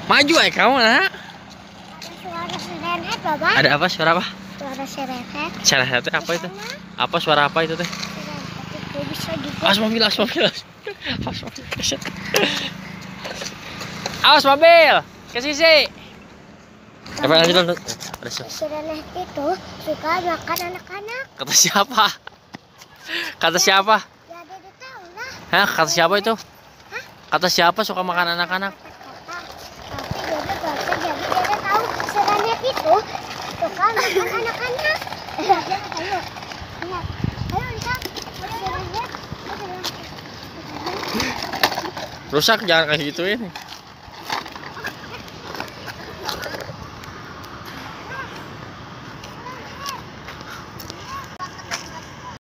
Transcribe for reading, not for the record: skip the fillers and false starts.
Maju kamu nak. Suara serenhet, Bapak. Ada apa? Suara apa? Suara serenhet. Serenhet itu apa itu? Apa suara apa itu teh? Serenhet itu bisa juga. Awas mobil, awas mobil. Awas mobil. Awas mobil. Ke sisi. Coba lanjut lanjut. Serenhet itu suka makan anak-anak. Kata siapa? Kata siapa? Ya, Dede tahu lah. Hah? Kata siapa itu? Kata siapa suka makan anak-anak? Tapi Dede baca, jadi Dede tahu serenhet itu suka makan anak-anak. Ayo, ayo. Lihat. Ayo, lihat. Serenhet. Rusak, jangan kayak gituin.